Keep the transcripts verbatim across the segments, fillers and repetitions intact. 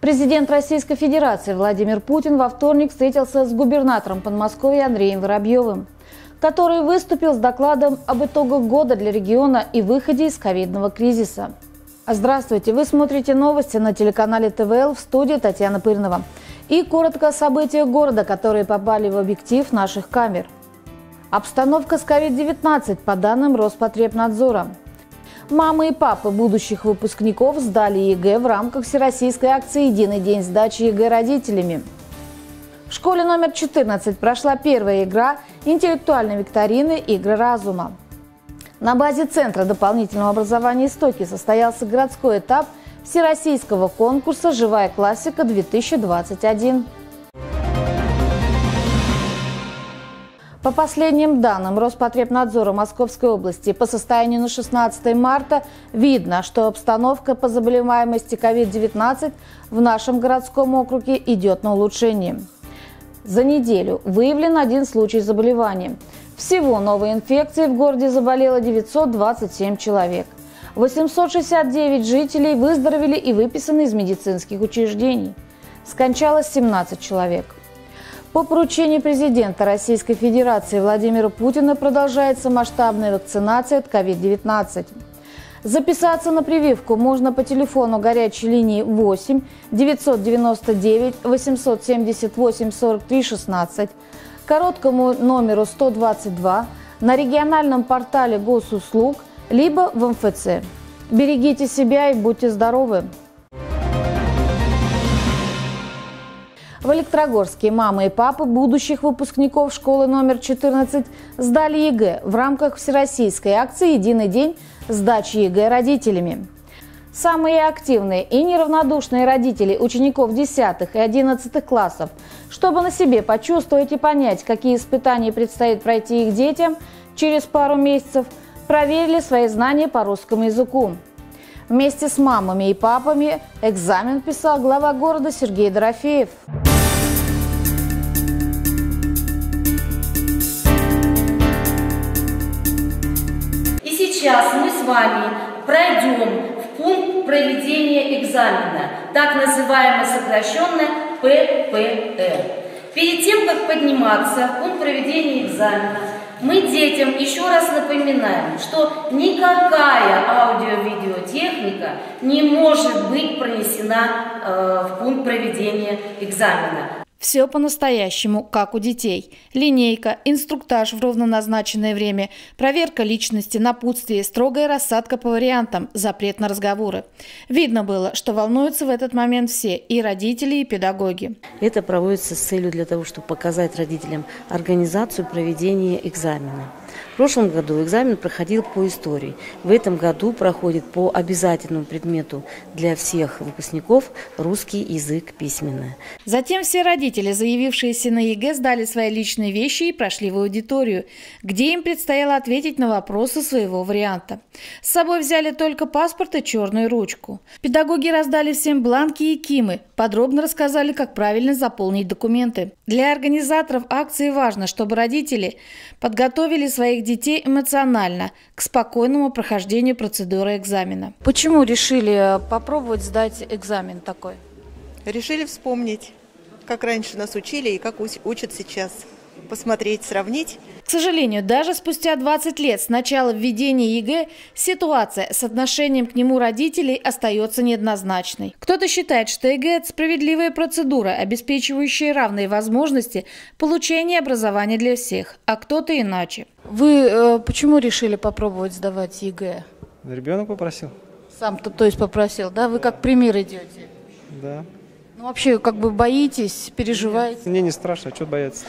Президент Российской Федерации Владимир Путин во вторник встретился с губернатором Подмосковья Андреем Воробьевым, который выступил с докладом об итогах года для региона и выходе из ковидного кризиса. Здравствуйте! Вы смотрите новости на телеканале тэ вэ эл, в студии Татьяна Пырнова. И коротко о событиях города, которые попали в объектив наших камер. Обстановка с ковид девятнадцать по данным Роспотребнадзора. Мамы и папы будущих выпускников сдали ЕГЭ в рамках всероссийской акции «Единый день сдачи ЕГЭ родителями». В школе номер четырнадцать прошла первая игра интеллектуальной викторины «Игры разума». На базе Центра дополнительного образования «Истоки» состоялся городской этап всероссийского конкурса «Живая классика-две тысячи двадцать один». По последним данным Роспотребнадзора Московской области, по состоянию на шестнадцатое марта видно, что обстановка по заболеваемости ковид девятнадцать в нашем городском округе идет на улучшение. За неделю выявлен один случай заболевания. Всего новой инфекцией в городе заболело девятьсот двадцать семь человек. восемьсот шестьдесят девять жителей выздоровели и выписаны из медицинских учреждений. Скончалось семнадцать человек. По поручению президента Российской Федерации Владимира Путина продолжается масштабная вакцинация от ковид девятнадцать. Записаться на прививку можно по телефону горячей линии восемь девятьсот девяносто девять восемьсот семьдесят восемь сорок три шестнадцать, короткому номеру сто двадцать два, на региональном портале госуслуг, либо в эм эф цэ. Берегите себя и будьте здоровы! В Электрогорске мамы и папы будущих выпускников школы номер четырнадцать сдали ЕГЭ в рамках всероссийской акции «Единый день сдачи ЕГЭ родителями». Самые активные и неравнодушные родители учеников десятых и одиннадцатых классов, чтобы на себе почувствовать и понять, какие испытания предстоит пройти их детям через пару месяцев, проверили свои знания по русскому языку. Вместе с мамами и папами экзамен писал глава города Сергей Дорофеев. И сейчас мы с вами пройдем в пункт проведения экзамена, так называемое сокращенное пэ пэ эр. Перед тем, как подниматься в пункт проведения экзамена, мы детям еще раз напоминаем, что никакая аудио-видеотехника не может быть пронесена э, в пункт проведения экзамена. Все по-настоящему, как у детей. Линейка, инструктаж в ровно назначенное время, проверка личности, напутствие, строгая рассадка по вариантам, запрет на разговоры. Видно было, что волнуются в этот момент все, и родители, и педагоги. Это проводится с целью для того, чтобы показать родителям организацию проведения экзамена. В прошлом году экзамен проходил по истории. В этом году проходит по обязательному предмету для всех выпускников русский язык письменный. Затем все родители, заявившиеся на ЕГЭ, сдали свои личные вещи и прошли в аудиторию, где им предстояло ответить на вопросы своего варианта. С собой взяли только паспорт и черную ручку. Педагоги раздали всем бланки и кимы, подробно рассказали, как правильно заполнить документы. Для организаторов акции важно, чтобы родители подготовили своих детей эмоционально к спокойному прохождению процедуры экзамена. Почему решили попробовать сдать экзамен такой? Решили вспомнить, как раньше нас учили и как учат сейчас. Посмотреть, сравнить. К сожалению, даже спустя двадцать лет с начала введения ЕГЭ ситуация с отношением к нему родителей остается неоднозначной. Кто-то считает, что ЕГЭ – это справедливая процедура, обеспечивающая равные возможности получения образования для всех, а кто-то иначе. Вы э, почему решили попробовать сдавать ЕГЭ? Ребенок попросил. Сам-то, то есть попросил, да? Вы как пример идете? Да. Ну вообще, как бы боитесь, переживаете? Мне не страшно, а что бояться?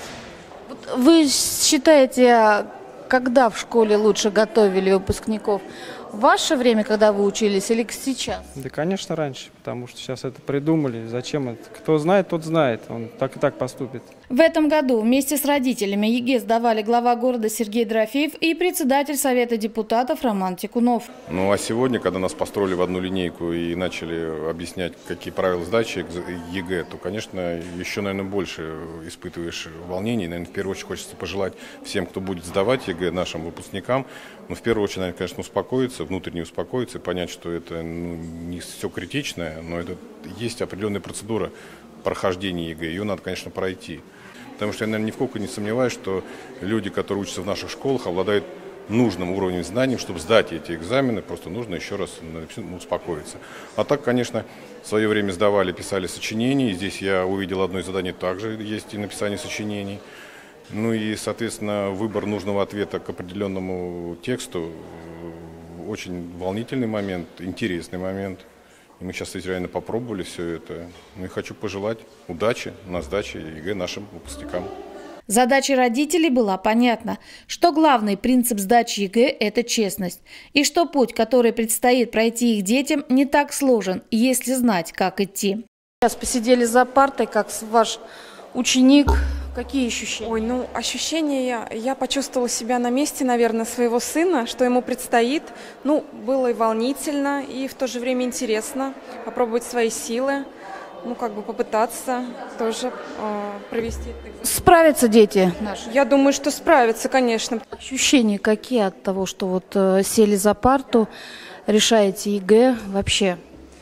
Вы считаете, когда в школе лучше готовили выпускников? В ваше время, когда вы учились, или сейчас? Да, конечно, раньше, потому что сейчас это придумали. Зачем это? Кто знает, тот знает. Он так и так поступит. В этом году вместе с родителями ЕГЭ сдавали глава города Сергей Дорофеев и председатель Совета депутатов Роман Тикунов. Ну а сегодня, когда нас построили в одну линейку и начали объяснять, какие правила сдачи ЕГЭ, то, конечно, еще, наверное, больше испытываешь волнений. Наверное, в первую очередь хочется пожелать всем, кто будет сдавать ЕГЭ, нашим выпускникам, ну, в первую очередь, наверное, конечно, успокоиться, внутренне успокоиться, понять, что это ну, не все критичное, но это есть определенная процедура прохождения ЕГЭ, ее надо, конечно, пройти. Потому что я, наверное, ни в коем не сомневаюсь, что люди, которые учатся в наших школах, обладают нужным уровнем знаний, чтобы сдать эти экзамены, просто нужно еще раз успокоиться. А так, конечно, в свое время сдавали, писали сочинения, здесь я увидел одно из заданий, также есть и написание сочинений. Ну и, соответственно, выбор нужного ответа к определенному тексту очень волнительный момент, интересный момент. И мы сейчас реально попробовали все это. Ну и хочу пожелать удачи на сдаче ЕГЭ нашим выпускникам. Задача родителей была понятна, что главный принцип сдачи ЕГЭ – это честность, и что путь, который предстоит пройти их детям, не так сложен, если знать, как идти. Сейчас посидели за партой, как ваш ученик. Какие ощущения? Ой, ну ощущения, я, я почувствовала себя на месте, наверное, своего сына, что ему предстоит. Ну, было и волнительно, и в то же время интересно попробовать свои силы. Ну, как бы попытаться тоже э, провести. Справятся дети наши? Я думаю, что справятся, конечно. Ощущения какие от того, что вот э, сели за парту, решаете ЕГЭ вообще?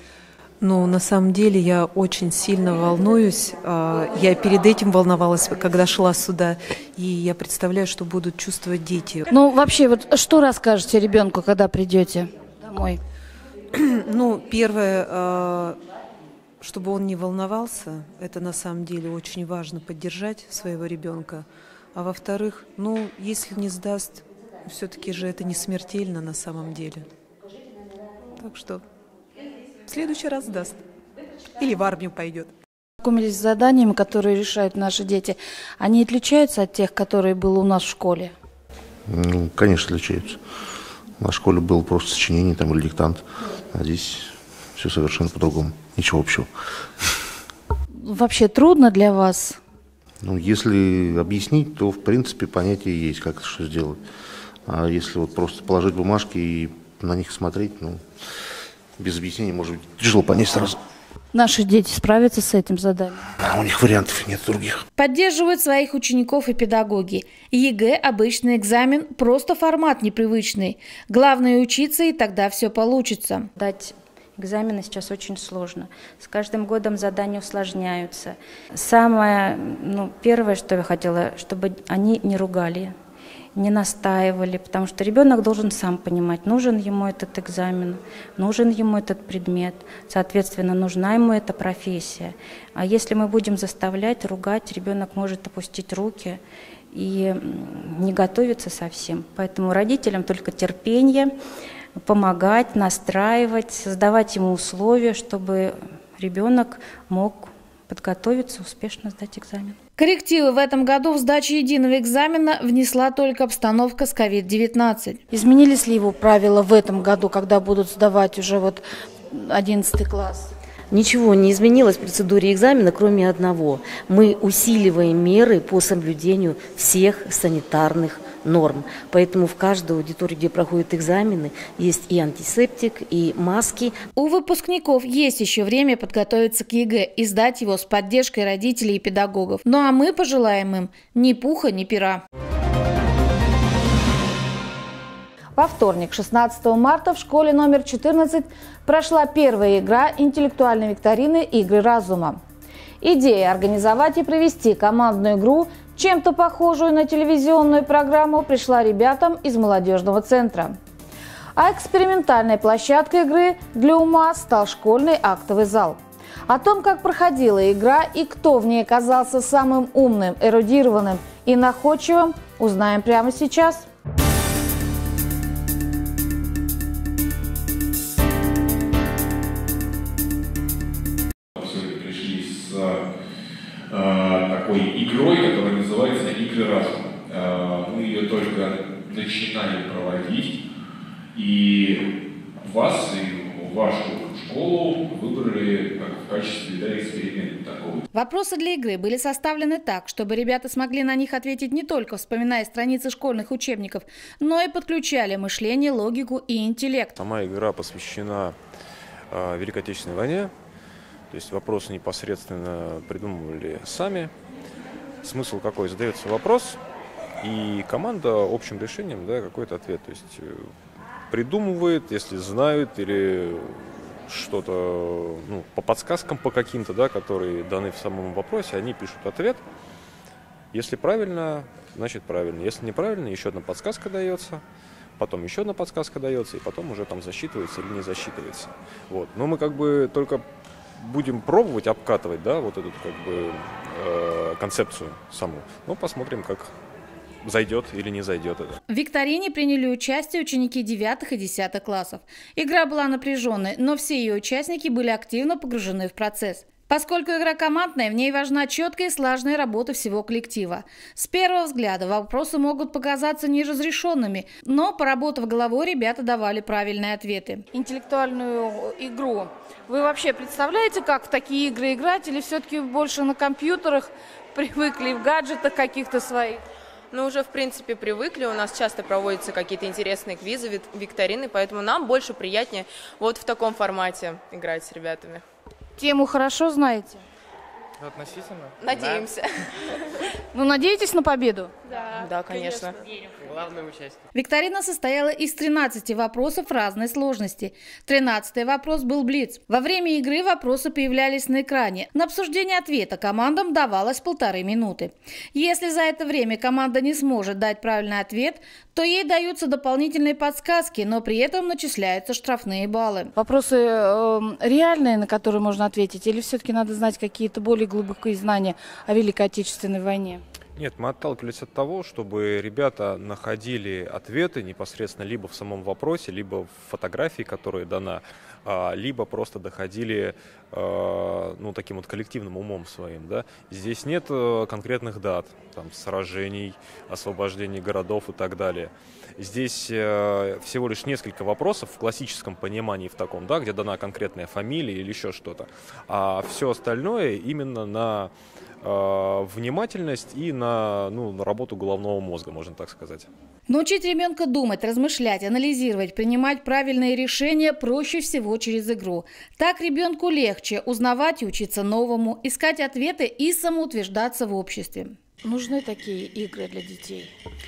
Ну, на самом деле я очень сильно волнуюсь. Я перед этим волновалась, когда шла сюда, и я представляю, что будут чувствовать дети. Ну, вообще, вот что расскажете ребенку, когда придете домой? Ну, первое, чтобы он не волновался, это на самом деле очень важно, поддержать своего ребенка. А во-вторых, ну, если не сдаст, все-таки же это не смертельно на самом деле. Так что в следующий раз сдаст. Или в армию пойдет. Знакомились с заданиями, которые решают наши дети. Они отличаются от тех, которые были у нас в школе? Ну, конечно, отличаются. У нас в школе было просто сочинение там, или диктант. А здесь все совершенно по-другому. Ничего общего. Вообще трудно для вас? Ну, если объяснить, то, в принципе, понятие есть, как это что сделать. А если вот просто положить бумажки и на них смотреть, ну, без объяснений, может быть, тяжело понять сразу. Наши дети справятся с этим заданием? А у них вариантов нет других. Поддерживают своих учеников и педагоги. ЕГЭ – обычный экзамен, просто формат непривычный. Главное – учиться, и тогда все получится. Дать экзамены сейчас очень сложно. С каждым годом задания усложняются. Самое, ну, первое, что я хотела, чтобы они не ругали, не настаивали, потому что ребенок должен сам понимать, нужен ему этот экзамен, нужен ему этот предмет, соответственно, нужна ему эта профессия. А если мы будем заставлять, ругать, ребенок может опустить руки и не готовиться совсем. Поэтому родителям только терпение, помогать, настраивать, создавать ему условия, чтобы ребенок мог подготовиться, успешно сдать экзамен. Коррективы в этом году в сдаче единого экзамена внесла только обстановка с ковид девятнадцать. Изменились ли его правила в этом году, когда будут сдавать уже вот одиннадцатый класс? Ничего не изменилось в процедуре экзамена, кроме одного. Мы усиливаем меры по соблюдению всех санитарных норм. Поэтому в каждой аудитории, где проходят экзамены, есть и антисептик, и маски. У выпускников есть еще время подготовиться к ЕГЭ и сдать его с поддержкой родителей и педагогов. Ну а мы пожелаем им ни пуха, ни пера. Во вторник, шестнадцатого марта, в школе номер четырнадцать прошла первая игра интеллектуальной викторины «Игры разума». Идея организовать и провести командную игру, чем-то похожую на телевизионную программу, пришла ребятам из молодежного центра. А экспериментальной площадкой игры для ума стал школьный актовый зал. О том, как проходила игра и кто в ней оказался самым умным, эрудированным и находчивым, узнаем прямо сейчас. Такой игрой, которая называется «Игры разума». Мы ее только начинали проводить, и вас и вашу школу выбрали как в качестве, да, эксперимента такого. Вопросы для игры были составлены так, чтобы ребята смогли на них ответить не только вспоминая страницы школьных учебников, но и подключали мышление, логику и интеллект. Сама игра посвящена э, Великой Отечественной войне. То есть вопросы непосредственно придумывали сами. Смысл какой? Задается вопрос, и команда общим решением, да, какой-то ответ. То есть придумывают, если знают или что-то, ну, по подсказкам по каким-то, да, которые даны в самом вопросе, они пишут ответ. Если правильно, значит правильно. Если неправильно, еще одна подсказка дается, потом еще одна подсказка дается, и потом уже там засчитывается или не засчитывается. Вот. Но мы как бы только будем пробовать обкатывать, да, вот эту как бы э, концепцию саму. Ну, посмотрим, как зайдет или не зайдет это. В викторине приняли участие ученики девятых и десятых классов. Игра была напряженной, но все ее участники были активно погружены в процесс. Поскольку игра командная, в ней важна четкая и слаженная работа всего коллектива. С первого взгляда вопросы могут показаться неразрешенными, но, поработав головой, ребята давали правильные ответы. Интеллектуальную игру вы вообще представляете, как в такие игры играть, или все-таки больше на компьютерах привыкли, в гаджетах каких-то своих? Ну, уже, в принципе, привыкли. У нас часто проводятся какие-то интересные квизы, викторины, поэтому нам больше приятнее вот в таком формате играть с ребятами. Тему хорошо знаете? Относительно? Надеемся. Да. Ну, надеетесь на победу? Да, да, конечно. конечно. Главное участие. Викторина состояла из тринадцати вопросов разной сложности. тринадцатый вопрос был блиц. Во время игры вопросы появлялись на экране. На обсуждение ответа командам давалось полторы минуты. Если за это время команда не сможет дать правильный ответ, то ей даются дополнительные подсказки, но при этом начисляются штрафные баллы. Вопросы э, реальные, на которые можно ответить, или все-таки надо знать какие-то более глубокие знания о Великой Отечественной войне? Нет, мы отталкивались от того, чтобы ребята находили ответы непосредственно либо в самом вопросе, либо в фотографии, которая дана, либо просто доходили, ну, таким вот коллективным умом своим, да. Здесь нет конкретных дат, там, сражений, освобождения городов и так далее. Здесь всего лишь несколько вопросов в классическом понимании, в таком, да, где дана конкретная фамилия или еще что-то, а все остальное именно на внимательность и на, ну, на работу головного мозга, можно так сказать. Научить ребенка думать, размышлять, анализировать, принимать правильные решения проще всего через игру. Так ребенку легче узнавать и учиться новому, искать ответы и самоутверждаться в обществе. Нужны такие игры для детей?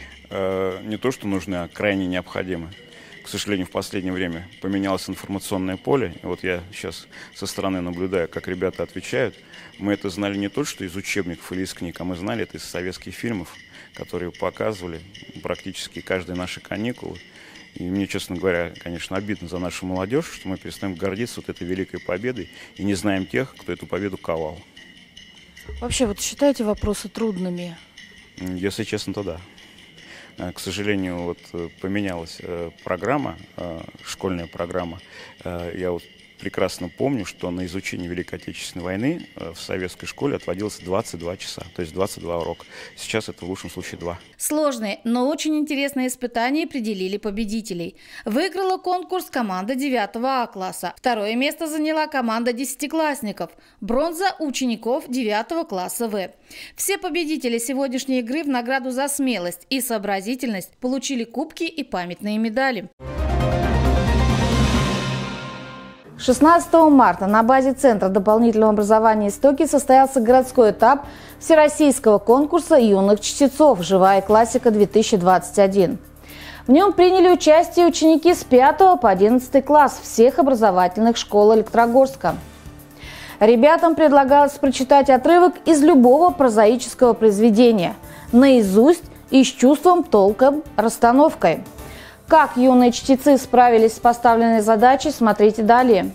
Э, не то, что нужны, а крайне необходимы. К сожалению, в последнее время поменялось информационное поле. И вот я сейчас со стороны наблюдаю, как ребята отвечают. Мы это знали не только что из учебников или из книг, а мы знали это из советских фильмов, которые показывали практически каждые наши каникулы. И мне, честно говоря, конечно, обидно за нашу молодежь, что мы перестаем гордиться вот этой великой победой и не знаем тех, кто эту победу ковал. Вообще, вот считаете вопросы трудными? Если честно, то да. К сожалению, вот поменялась программа, школьная программа. Я вот прекрасно помню, что на изучение Великой Отечественной войны в советской школе отводилось двадцать два часа, то есть двадцать два урока. Сейчас это в лучшем случае два. Сложные, но очень интересные испытания определили победителей. Выиграла конкурс команда девятого А класса. Второе место заняла команда десятиклассников. Бронза учеников девятого класса В. Все победители сегодняшней игры в награду за смелость и сообразительность получили кубки и памятные медали. шестнадцатого марта на базе Центра дополнительного образования «Истоки» состоялся городской этап всероссийского конкурса юных чтецов «Живая классика-две тысячи двадцать один». В нем приняли участие ученики с пятого по одиннадцатый класс всех образовательных школ Электрогорска. Ребятам предлагалось прочитать отрывок из любого прозаического произведения, наизусть и с чувством, толком, расстановкой. Как юные чтецы справились с поставленной задачей, смотрите далее.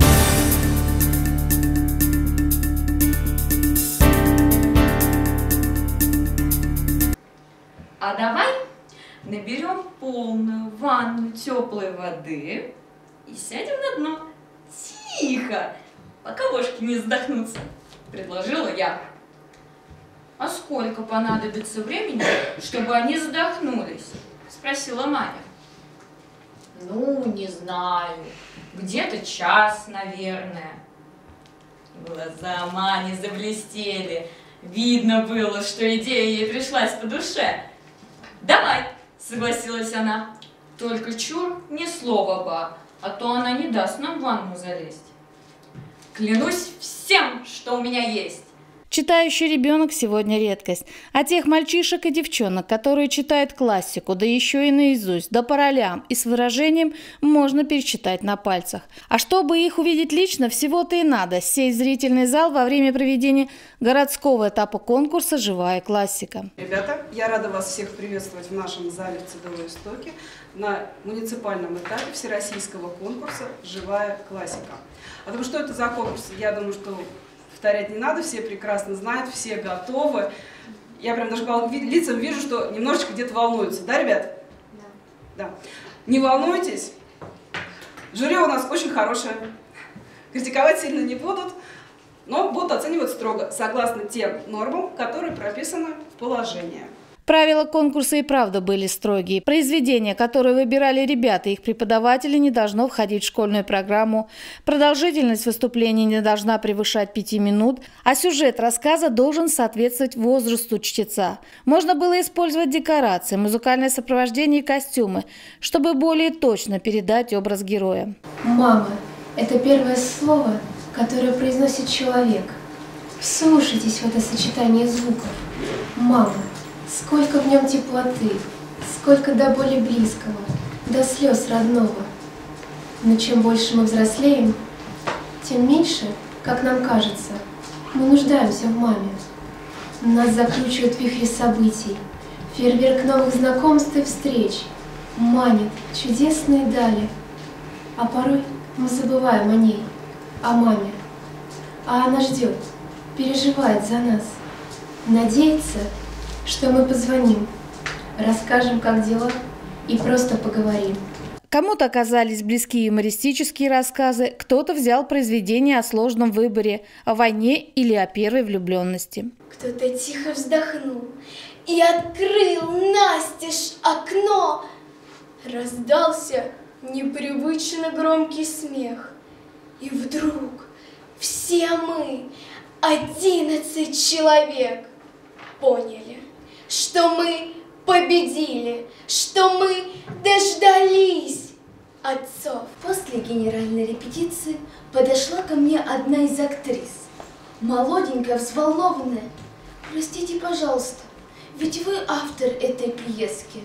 А давай наберем полную ванну теплой воды и сядем на дно. Тихо, пока вошки не задохнутся, предложила я. А сколько понадобится времени, чтобы они задохнулись? Спросила Маня. Ну, не знаю, где-то час, наверное. Глаза Мани заблестели. Видно было, что идея ей пришлась по душе. Давай, согласилась она. Только чур, ни слова, ба, а то она не даст нам в ванну залезть. Клянусь всем, что у меня есть. Читающий ребенок сегодня редкость. А тех мальчишек и девчонок, которые читают классику, да еще и наизусть, да по ролям и с выражением, можно пересчитать на пальцах. А чтобы их увидеть лично, всего-то и надо сесть в зрительный зал во время проведения городского этапа конкурса «Живая классика». Ребята, я рада вас всех приветствовать в нашем зале в ЦДО «Истоки» на муниципальном этапе всероссийского конкурса «Живая классика». А потому что это за конкурс, я думаю, что повторять не надо, все прекрасно знают, все готовы. Я прям даже по лицам вижу, что немножечко где-то волнуются. Да, ребят? Да. Да. Не волнуйтесь, жюри у нас очень хорошее, критиковать сильно не будут, но будут оценивать строго, согласно тем нормам, которые прописаны в положении. Правила конкурса и правда были строгие. Произведение, которое выбирали ребята и их преподаватели, не должно входить в школьную программу. Продолжительность выступления не должна превышать пяти минут, а сюжет рассказа должен соответствовать возрасту чтеца. Можно было использовать декорации, музыкальное сопровождение и костюмы, чтобы более точно передать образ героя. Мама – это первое слово, которое произносит человек. Вслушайтесь в это сочетание звуков. Мама. Сколько в нем теплоты, сколько до боли близкого, до слез родного. Но чем больше мы взрослеем, тем меньше, как нам кажется, мы нуждаемся в маме. Нас закручивают вихри событий, фейерверк новых знакомств и встреч, манит чудесные дали. А порой мы забываем о ней, о маме. А она ждет, переживает за нас, надеется, что мы позвоним, расскажем, как дела, и просто поговорим. Кому-то оказались близкие юмористические рассказы, кто-то взял произведение о сложном выборе, о войне или о первой влюбленности. Кто-то тихо вздохнул и открыл настежь окно. Раздался непривычно громкий смех. И вдруг все мы, одиннадцать человек, поняли, что мы победили, что мы дождались отцов. После генеральной репетиции подошла ко мне одна из актрис, молоденькая, взволнованная. Простите, пожалуйста, ведь вы автор этой пьески.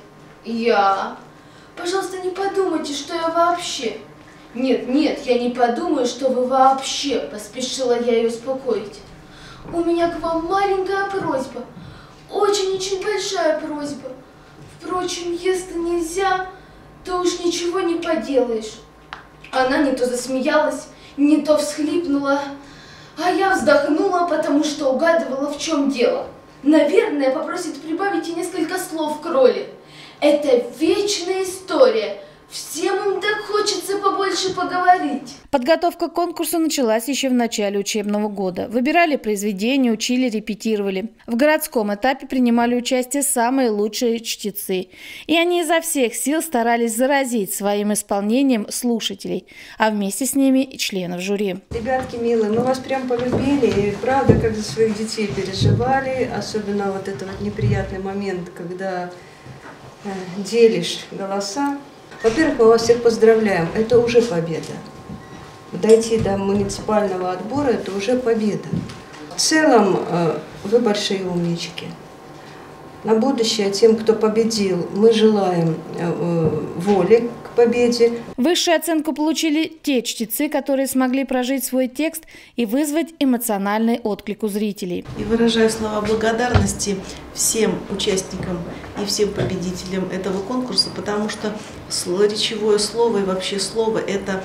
Я. Пожалуйста, не подумайте, что я вообще. Нет, нет, я не подумаю, что вы вообще, поспешила я ее успокоить. У меня к вам маленькая просьба. Очень-очень большая просьба. Впрочем, если нельзя, то уж ничего не поделаешь. Она не то засмеялась, не то всхлипнула, а я вздохнула, потому что угадывала, в чем дело. Наверное, попросит прибавить и несколько слов к роли. Это вечная история. Всем им так хочется побольше поговорить. Подготовка к конкурсу началась еще в начале учебного года. Выбирали произведения, учили, репетировали. В городском этапе принимали участие самые лучшие чтецы. И они изо всех сил старались заразить своим исполнением слушателей, а вместе с ними и членов жюри. Ребятки милые, мы вас прям полюбили, и правда, как за своих детей переживали. Особенно вот этот вот неприятный момент, когда э, делишь голоса. Во-первых, мы вас всех поздравляем, это уже победа. Дойти до муниципального отбора – это уже победа. В целом, вы большие умнички. На будущее тем, кто победил, мы желаем воли к победе. Высшую оценку получили те чтецы, которые смогли прожить свой текст и вызвать эмоциональный отклик у зрителей. И выражаю слова благодарности всем участникам и всем победителям этого конкурса, потому что речевое слово и вообще слово – это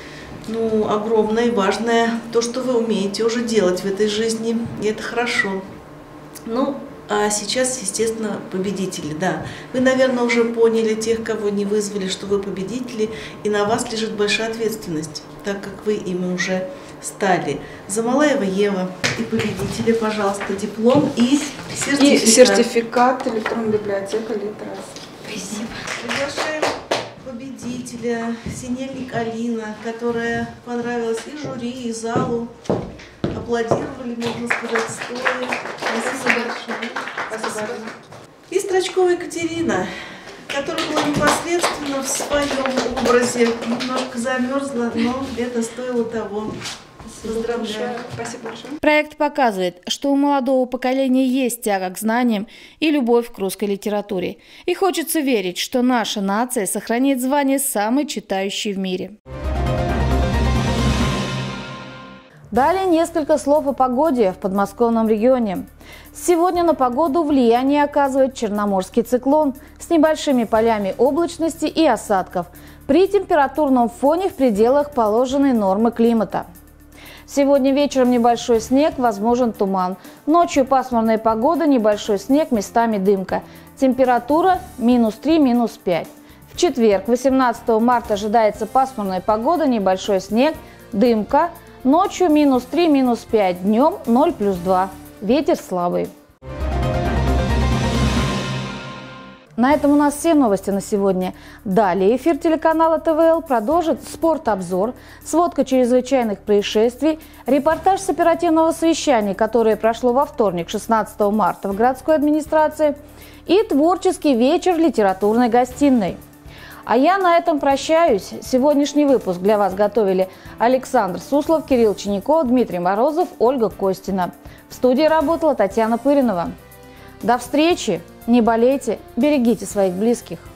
ну, огромное и важное, то, что вы умеете уже делать в этой жизни, и это хорошо. Ну, а сейчас, естественно, победители, да. Вы, наверное, уже поняли тех, кого не вызвали, что вы победители, и на вас лежит большая ответственность, так как вы ими уже стали. Замалаева Ева и победители, пожалуйста, диплом и сертификат. И сертификат электронной библиотеки Литрес. Спасибо. Приглашаем победителя Синельник Алина, которая понравилась и жюри, и залу. Аплодировали, можно сказать, стоя. Спасибо большое. Спасибо. И Строчкова Екатерина, которая была непосредственно в своем образе, немножко замерзла, но это стоило того. Поздравляю. Спасибо большое. Проект показывает, что у молодого поколения есть тяга к знаниям и любовь к русской литературе. И хочется верить, что наша нация сохранит звание самой читающей в мире. Далее несколько слов о погоде в подмосковном регионе. Сегодня на погоду влияние оказывает Черноморский циклон с небольшими полями облачности и осадков при температурном фоне в пределах положенной нормы климата. Сегодня вечером небольшой снег, возможен туман. Ночью пасмурная погода, небольшой снег, местами дымка. Температура минус три, минус пять. В четверг, восемнадцатого марта, ожидается пасмурная погода, небольшой снег, дымка. Ночью минус три, минус пять, днем ноль плюс два. Ветер слабый. На этом у нас все новости на сегодня. Далее эфир телеканала тэ вэ эл продолжит спортобзор, сводка чрезвычайных происшествий, репортаж с оперативного совещания, которое прошло во вторник, шестнадцатого марта в городской администрации, и творческий вечер в литературной гостиной. А я на этом прощаюсь. Сегодняшний выпуск для вас готовили Александр Суслов, Кирилл Чиняков, Дмитрий Морозов, Ольга Костина. В студии работала Татьяна Пыринова. До встречи! Не болейте, берегите своих близких.